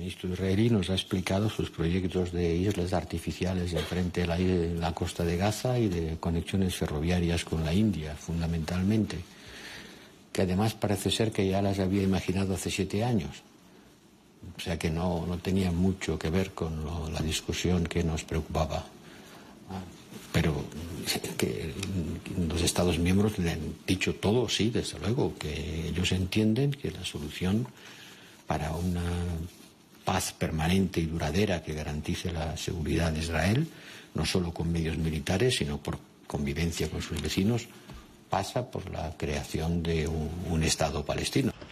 ministro israelí nos ha explicado sus proyectos de islas artificiales enfrente de la costa de Gaza y de conexiones ferroviarias con la India, fundamentalmente, que además parece ser que ya las había imaginado hace 7 años. O sea que no tenía mucho que ver con la discusión que nos preocupaba. Pero que los Estados miembros le han dicho todo, sí, desde luego, que ellos entienden que la solución para una paz permanente y duradera que garantice la seguridad de Israel, no solo con medios militares, sino por convivencia con sus vecinos, pasa por la creación de un Estado palestino.